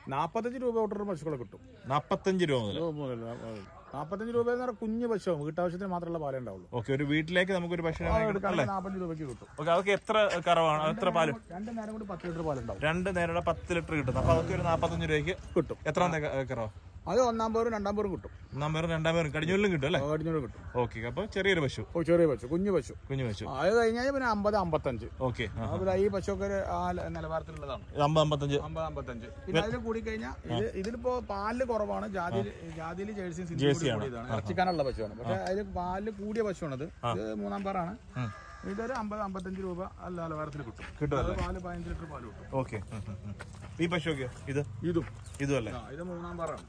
45 രൂപ തൊട്ടൊരു പശുക്കളെ കിട്ടും. 45 രൂപ മുതൽ. 45 രൂപ എന്ന് പറഞ്ഞാൽ കുഞ്ഞു പശു, വീട്ടാവശ്യത്തിന് മാത്രമുള്ള പാലേ ഉണ്ടാവുള്ളൂ. ഓക്കെ, ഒരു വീട്ടിലേക്ക് നമുക്കൊരു പശുവിനെ 45 രൂപയ്ക്ക് കിട്ടും. ഓക്കെ, അതൊക്കെ എത്ര കറവാണ്, എത്ര പാല്? 2 നേരം കൂടി 10 ലിറ്റർ പാലുണ്ടാവും. 2 നേരം 10 ലിറ്റർ കിട്ടും. അപ്പൊ അതൊക്കെ ഒരു 45 രൂപയ്ക്ക് കിട്ടും. എത്രാമത്തെ കറവ? അത് 1-ാം പേരും 2-ാം പേരും കിട്ടും. 1-ാം പേരും 2-ാം പേരും കടിഞ്ഞൂരിലും കിട്ടും അല്ലേ? കടിഞ്ഞൂര് കിട്ടും. ഓക്കെ, അപ്പൊ ചെറിയൊരു പശു, ചെറിയ പശു, കുഞ്ഞു പശു. അത് കഴിഞ്ഞാൽ പിന്നെ 50-55. ഓക്കെ, ഈ പശുവൊക്കെ ആ നിലവാരത്തിലുള്ളതാണ്. 50-55. പിന്നെ അതിൽ കൂടി കഴിഞ്ഞാൽ ഇതിലിപ്പോ പാലില് കുറവാണ്. ജാതിയിൽ ജേഴ്സിയാണ്, ഇറച്ചിക്കാനുള്ള പശുവാണ്. പക്ഷെ അതിൽ പാലില് കൂടിയ പശുവാണത്. ഇത് 3-ാം പേരാണ്. ഇതൊരു 50-55 രൂപ അല്ല നിലവാരത്തിൽ കിട്ടും. പാല് 15 ലിറ്റർ പാല് കിട്ടും. ഓക്കെ, ഈ പശുവൊക്കെയോ? ഇതും അല്ലേ? ഇത് 3-ാം പേരാണ്.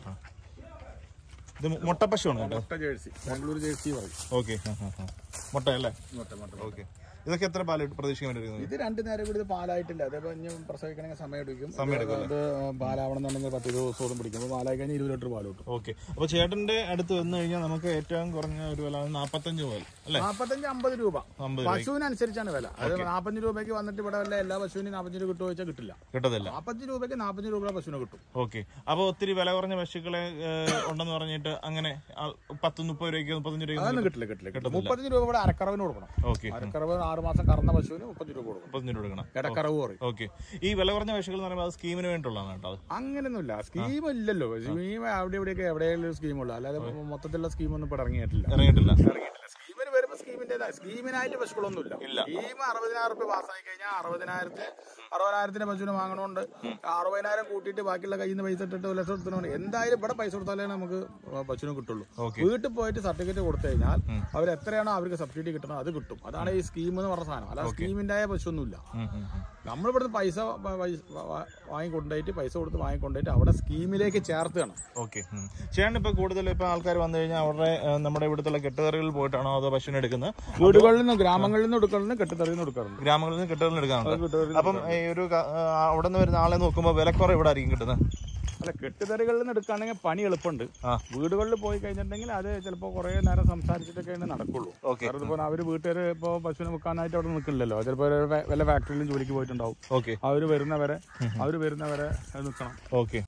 ഇത് മുട്ട പശുവാണ്. മുട്ട ജേഴ്സി, ബാംഗ്ലൂർ ജേഴ്സി പറയും. ഓക്കെ, മുട്ട അല്ലേ? ഓക്കെ, ഇതൊക്കെ എത്ര പാല് പ്രതീക്ഷിക്കാൻ വേണ്ടി? ഇത് 2 നേരം കൂടി പാലായിട്ടില്ല. അതേപോലെ ഇനി പ്രസവിക്കണമെങ്കിൽ സമയം എടുക്കും. അത് പാലാവണമെന്നുണ്ടെങ്കിൽ 10 ദിവസം പിടിക്കും. പാലായി കഴിഞ്ഞാൽ 20 ലിറ്റർ പാല് കിട്ടും. ഓക്കെ, അപ്പൊ ചേട്ടന്റെ അടുത്ത് വന്നു കഴിഞ്ഞാൽ നമുക്ക് ഏറ്റവും കുറഞ്ഞ ഒരു വില 45 മുതൽ അല്ലെ? 45-50 രൂപ പശുവിനനുസരിച്ചാണ് വില. അത് 45 രൂപയ്ക്ക് വന്നിട്ട് ഇവിടെ വല്ല എല്ലാ പശുവിനും 45 രൂപ കിട്ടുമോ ചോദിച്ചാൽ കിട്ടില്ല. 45 രൂപയ്ക്ക് 45 രൂപ പശുവിനെ കിട്ടും. ഓക്കെ, അപ്പൊ ഒത്തിരി വില കുറഞ്ഞ പശുക്കളെ ഉണ്ടെന്ന് പറഞ്ഞിട്ട് അങ്ങനെ 10-30 രൂപയ്ക്ക് 35 രൂപ കിട്ടില്ല. 35 രൂപ ഇവിടെ അരക്കറവിന് കൊടുക്കണം. ഓക്കെ, അരക്കറവ് 6 മാസം കറന്ന പശുവിന് 30 രൂപ കൊടുക്കണം. 30 രൂപ കൊടുക്കണം. ഇടക്കറവ് പറയും. ഓക്കെ, ഈ വില കുറഞ്ഞ പശുക്കൾ എന്ന് പറയുമ്പോൾ അത് സ്കീമിന് വേണ്ടിയുള്ളതാണ് കേട്ടോ? അങ്ങനെയൊന്നുമില്ല, സ്കീം ഇല്ലല്ലോ. സ്കീം അവിടെ ഇവിടെയൊക്കെ എവിടെയെങ്കിലും സ്കീമുള്ളൂ. അല്ലാതെ മൊത്തത്തിലുള്ള സ്കീമൊന്നും ഇപ്പൊ ഇറങ്ങിയിട്ടില്ല. സ്കീമിന് വരുമ്പോ സ്കീമിനായിട്ട് പശുക്കളൊന്നുമില്ല. സ്കീം 60,000 രൂപ പാസ്സായി കഴിഞ്ഞാൽ 60,000 പശുവിനെ വാങ്ങണോണ്ട് 60,000 കൂട്ടിയിട്ട് ബാക്കിയുള്ള കയ്യിൽ നിന്ന് പൈസ ഇട്ടിട്ട് 1 ലക്ഷം എടുത്തോണ്ട് എന്തായാലും ഇവിടെ പൈസ കൊടുത്താലേ നമുക്ക് പശുവിനെ കിട്ടുള്ളൂ. വീട്ടിൽ പോയിട്ട് സർട്ടിഫിക്കറ്റ് കൊടുത്തു കഴിഞ്ഞാൽ അവർ എത്രയാണോ അവർക്ക് സബ്സിഡി കിട്ടണം അത് കിട്ടും. അതാണ് ഈ സ്കീം എന്ന് പറഞ്ഞ സാധനം. അല്ല സ്കീമിന്റെ പശുവൊന്നുമില്ല. നമ്മളിവിടുന്ന് പൈസ വാങ്ങിക്കൊണ്ടായിട്ട് അവിടെ സ്കീമിലേക്ക് ചേർത്തുകയാണ്. ഓക്കെ, ചേട്ടൻ ഇപ്പൊ കൂടുതൽ ഇപ്പൊ ആൾക്കാർ വന്നു കഴിഞ്ഞാൽ അവരുടെ നമ്മുടെ ഇവിടുത്തെ കെട്ടുതറികളിൽ പോയിട്ടാണോ അതോ പശുവിനെ എടുക്കുന്നത്? വീടുകളിൽ നിന്ന്, ഗ്രാമങ്ങളിൽ നിന്ന് എടുക്കാറുണ്ട്, കെട്ടുതറിയിൽ നിന്ന് എടുക്കാറുണ്ട്. ഗ്രാമങ്ങളിൽ നിന്ന് കെട്ടുതറിൽ എടുക്കാറുണ്ട്. അപ്പം ഈ ഒരു അവിടെ നിന്ന് വരുന്ന ആളെ നോക്കുമ്പോൾ വിലക്കുറവ് ഇവിടെ ആയിരിക്കും കിട്ടുന്നത്? അല്ല, കെട്ടുതറികളിൽ നിന്ന് എടുക്കുകയാണെങ്കിൽ പണി എളുപ്പമുണ്ട്. വീടുകളിൽ പോയി കഴിഞ്ഞിട്ടുണ്ടെങ്കിൽ അത് ചിലപ്പോൾ കുറെ നേരം സംസാരിച്ചിട്ടൊക്കെയാണ് നടക്കുള്ളൂ. അതുപോലെ അവര് വീട്ടുകാർ ഇപ്പൊ പശുവിനെ വെക്കാനായിട്ട് അവിടെ നിൽക്കില്ലല്ലോ. ചിലപ്പോൾ വല്ല ഫാക്ടറിയിലും ജോലിക്ക് പോയിട്ടുണ്ടാവും. അവര് വരുന്നവരെ നിൽക്കണം.